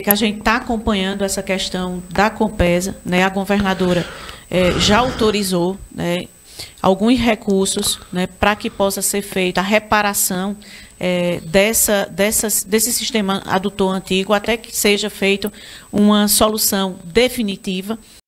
que a gente está acompanhando essa questão da Compesa, né? A governadora já autorizou, né, alguns recursos, né, para que possa ser feita a reparação desse sistema adutor antigo, até que seja feita uma solução definitiva.